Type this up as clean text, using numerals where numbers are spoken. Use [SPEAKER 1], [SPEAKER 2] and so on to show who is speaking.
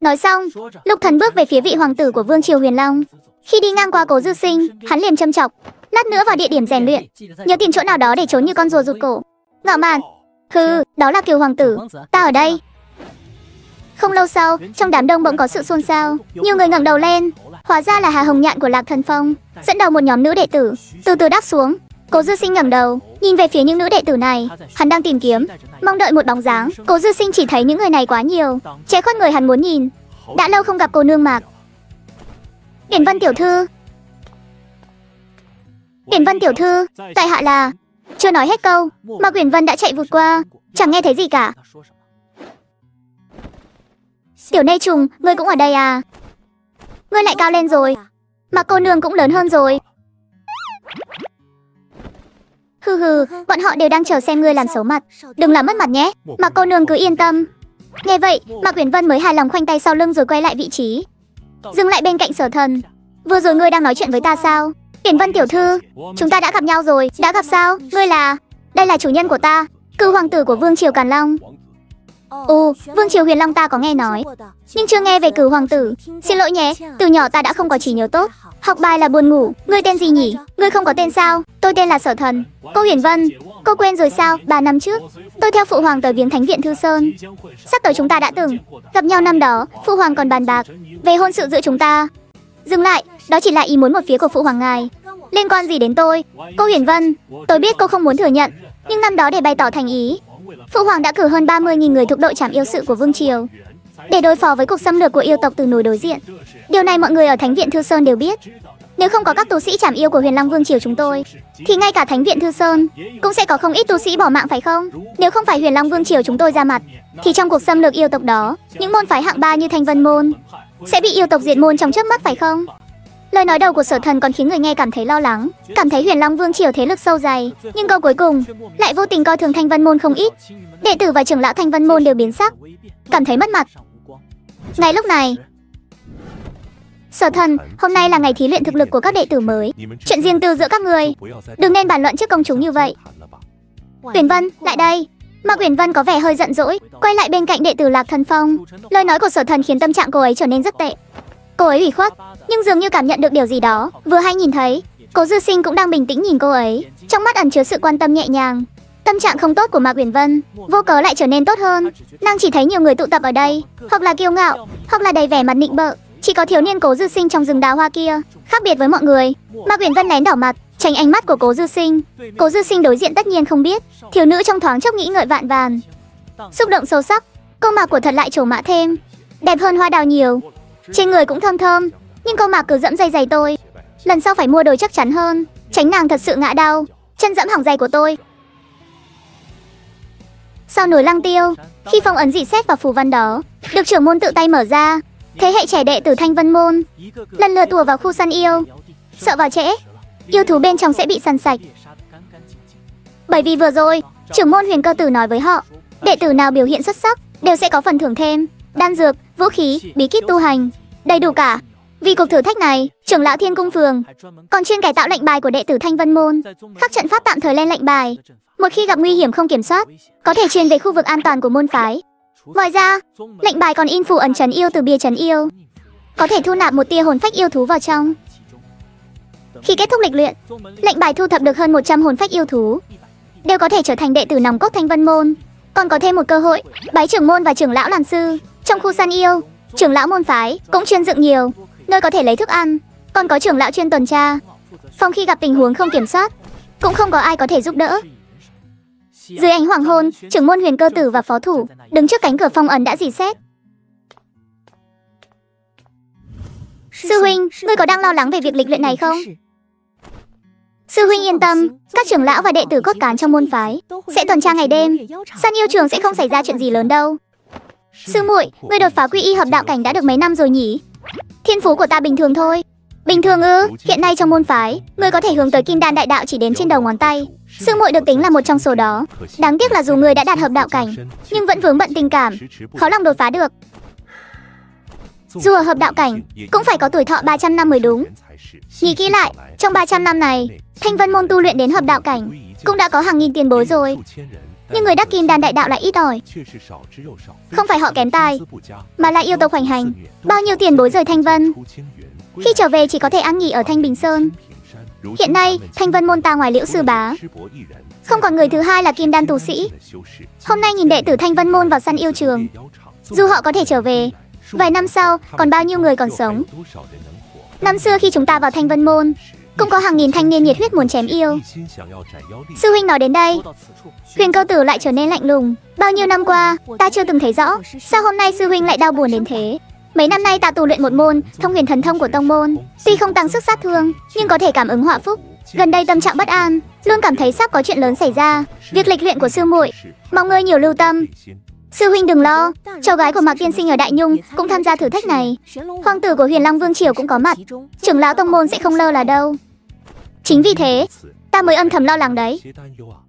[SPEAKER 1] Nói xong, Lục Thần bước về phía vị hoàng tử của vương triều Huyền Long. Khi đi ngang qua Cố Dư Sinh, hắn liền châm chọc, lát nữa vào địa điểm rèn luyện, nhớ tìm chỗ nào đó để trốn như con rùa rụt cổ. Ngạo mạn. Hừ, đó là Kiều hoàng tử, ta ở đây. Không lâu sau, trong đám đông bỗng có sự xôn xao, nhiều người ngẩng đầu lên. Hóa ra là Hà Hồng Nhạn của Lạc Thần Phong, dẫn đầu một nhóm nữ đệ tử, từ từ đáp xuống. Cố Dư Sinh ngẩng đầu, nhìn về phía những nữ đệ tử này, hắn đang tìm kiếm, mong đợi một bóng dáng. Cố Dư Sinh chỉ thấy những người này quá nhiều, che khuất người hắn muốn nhìn. Đã lâu không gặp cô nương Mạc. Điển Vân tiểu thư. Điển Vân tiểu thư, tại hạ là... Chưa nói hết câu, Mạc Uyển Vân đã chạy vụt qua, chẳng nghe thấy gì cả. Tiểu Nê Trùng, ngươi cũng ở đây à? Ngươi lại cao lên rồi, mà cô nương cũng lớn hơn rồi. Hừ hừ, bọn họ đều đang chờ xem ngươi làm xấu mặt, đừng làm mất mặt nhé, mà cô nương cứ yên tâm. Nghe vậy, Mạc Uyển Vân mới hài lòng khoanh tay sau lưng rồi quay lại vị trí, dừng lại bên cạnh Sở Thần. Vừa rồi ngươi đang nói chuyện với ta sao? Điển Vân tiểu thư, chúng ta đã gặp nhau rồi. Đã gặp sao? Ngươi là... Đây là chủ nhân của ta, cửu hoàng tử của vương triều Càn Long. Ồ, vương triều Huyền Long ta có nghe nói, nhưng chưa nghe về cửu hoàng tử. Xin lỗi nhé, từ nhỏ ta đã không có trí nhớ tốt, học bài là buồn ngủ. Ngươi tên gì nhỉ? Ngươi không có tên sao? Tôi tên là Sở Thần. Cô Huyền Vân, cô quên rồi sao? 3 năm trước, tôi theo phụ hoàng tới viếng thánh viện Thư Sơn. Sắp tới chúng ta đã từng gặp nhau năm đó, phụ hoàng còn bàn bạc về hôn sự giữa chúng ta. Dừng lại, đó chỉ là ý muốn một phía của phụ hoàng ngài, liên quan gì đến tôi? Cô Huyền Vân, tôi biết cô không muốn thừa nhận, nhưng năm đó để bày tỏ thành ý, phụ hoàng đã cử hơn 30.000 người thuộc đội trảm yêu sự của vương triều để đối phó với cuộc xâm lược của yêu tộc từ núi đối diện. Điều này mọi người ở thánh viện Thư Sơn đều biết. Nếu không có các tu sĩ trảm yêu của Huyền Long vương triều chúng tôi, thì ngay cả thánh viện Thư Sơn cũng sẽ có không ít tu sĩ bỏ mạng phải không? Nếu không phải Huyền Long vương triều chúng tôi ra mặt, thì trong cuộc xâm lược yêu tộc đó, những môn phái hạng 3 như Thanh Vân môn sẽ bị yêu tộc diệt môn trong chớp mắt phải không? Lời nói đầu của Sở Thần còn khiến người nghe cảm thấy lo lắng, cảm thấy Huyền Long vương triều thế lực sâu dày, nhưng câu cuối cùng lại vô tình coi thường Thanh Vân môn không ít. Đệ tử và trưởng lão Thanh Vân môn đều biến sắc, cảm thấy mất mặt. Ngay lúc này, Sở Thần, hôm nay là ngày thí luyện thực lực của các đệ tử mới. Chuyện riêng tư giữa các người đừng nên bàn luận trước công chúng như vậy. Uyển Vân, lại đây. Mạc Uyển Vân có vẻ hơi giận dỗi, quay lại bên cạnh đệ tử Lạc Thần Phong. Lời nói của Sở Thần khiến tâm trạng cô ấy trở nên rất tệ. Cô ấy ủy khuất, nhưng dường như cảm nhận được điều gì đó. Vừa hay nhìn thấy, Cố Dư Sinh cũng đang bình tĩnh nhìn cô ấy, trong mắt ẩn chứa sự quan tâm nhẹ nhàng. Tâm trạng không tốt của Mạc Uyển Vân vô cớ lại trở nên tốt hơn. Nàng chỉ thấy nhiều người tụ tập ở đây, hoặc là kiêu ngạo, hoặc là đầy vẻ mặt nịnh bợ. Chỉ có thiếu niên Cố Dư Sinh trong rừng đào hoa kia khác biệt với mọi người. Mạc Uyển Vân lén đỏ mặt, tránh ánh mắt của Cố Dư Sinh. Cố Dư Sinh đối diện tất nhiên không biết, thiếu nữ trong thoáng chốc nghĩ ngợi vạn vàn. Xúc động sâu sắc, cô Mạc của thật lại trổ mã thêm, đẹp hơn hoa đào nhiều. Trên người cũng thơm thơm, nhưng cô Mạc cứ dẫm giày giày tôi. Lần sau phải mua đồ chắc chắn hơn, tránh nàng thật sự ngã đau, chân dẫm hỏng giày của tôi. Sau núi Lăng Tiêu, khi phong ấn dị xét và phù văn đó được trưởng môn tự tay mở ra, thế hệ trẻ đệ tử Thanh Vân môn lần lượt ùa vào khu săn yêu. Sợ vào trễ, yêu thú bên trong sẽ bị săn sạch. Bởi vì vừa rồi, trưởng môn Huyền Cơ Tử nói với họ, đệ tử nào biểu hiện xuất sắc đều sẽ có phần thưởng thêm, đan dược, vũ khí, bí kíp tu hành, đầy đủ cả. Vì cuộc thử thách này, trưởng lão Thiên Cung Phường còn chuyên cải tạo lệnh bài của đệ tử Thanh Vân môn, khắc trận pháp tạm thời lên lệnh bài. Một khi gặp nguy hiểm không kiểm soát, có thể truyền về khu vực an toàn của môn phái. Ngoài ra, lệnh bài còn in phù ấn trấn yêu từ bia trấn yêu, có thể thu nạp một tia hồn phách yêu thú vào trong. Khi kết thúc lịch luyện, lệnh bài thu thập được hơn 100 hồn phách yêu thú đều có thể trở thành đệ tử nòng cốt Thanh Vân môn. Còn có thêm một cơ hội bái trưởng môn và trưởng lão làm sư. Trong khu săn yêu, trưởng lão môn phái cũng chuyên dựng nhiều nơi có thể lấy thức ăn, còn có trưởng lão chuyên tuần tra, phòng khi gặp tình huống không kiểm soát cũng không có ai có thể giúp đỡ. Dưới ánh hoàng hôn, trưởng môn Huyền Cơ Tử và phó thủ đứng trước cánh cửa phong ấn đã rỉ sét. Sư huynh, ngươi có đang lo lắng về việc lịch luyện này không? Sư huynh yên tâm, các trưởng lão và đệ tử cốt cán trong môn phái sẽ tuần tra ngày đêm, săn yêu trường sẽ không xảy ra chuyện gì lớn đâu. Sư muội, ngươi đột phá quy y hợp đạo cảnh đã được mấy năm rồi nhỉ? Thiên phú của ta bình thường thôi. Bình thường ư? Hiện nay trong môn phái, ngươi có thể hướng tới kim đan đại đạo chỉ đến trên đầu ngón tay. Sư muội được tính là một trong số đó. Đáng tiếc là dù ngươi đã đạt hợp đạo cảnh, nhưng vẫn vướng bận tình cảm, khó lòng đột phá được. Dù ở hợp đạo cảnh, cũng phải có tuổi thọ 300 năm mới đúng. Nghĩ kỹ lại, trong 300 năm này, Thanh Vân môn tu luyện đến hợp đạo cảnh cũng đã có hàng nghìn tiền bối rồi. Nhưng người đắc kim đan đại đạo lại ít ỏi. Không phải họ kém tài, mà là yêu tộc hoành hành. Bao nhiêu tiền bối rời Thanh Vân. Khi trở về chỉ có thể ăn nghỉ ở Thanh Bình Sơn. Hiện nay, Thanh Vân môn ta ngoài Liễu sư bá, không còn người thứ hai là kim đan tu sĩ. Hôm nay nhìn đệ tử Thanh Vân môn vào săn yêu trường. Dù họ có thể trở về, vài năm sau còn bao nhiêu người còn sống. Năm xưa khi chúng ta vào Thanh Vân môn, cũng có hàng nghìn thanh niên nhiệt huyết muốn chém yêu. Sư huynh nói đến đây, Huyền Câu Tử lại trở nên lạnh lùng. Bao nhiêu năm qua, ta chưa từng thấy rõ, sao hôm nay sư huynh lại đau buồn đến thế? Mấy năm nay ta tu luyện một môn Thông Huyền Thần Thông của tông môn, tuy không tăng sức sát thương, nhưng có thể cảm ứng họa phúc. Gần đây tâm trạng bất an, luôn cảm thấy sắp có chuyện lớn xảy ra. Việc lịch luyện của sư muội, mong ngươi nhiều lưu tâm. Sư huynh đừng lo, cháu gái của Mạc tiên sinh ở Đại Nhung cũng tham gia thử thách này. Hoàng tử của Huyền Long Vương triều cũng có mặt, trưởng lão tông môn sẽ không lơ là đâu. Chính vì thế, ta mới âm thầm lo lắng đấy.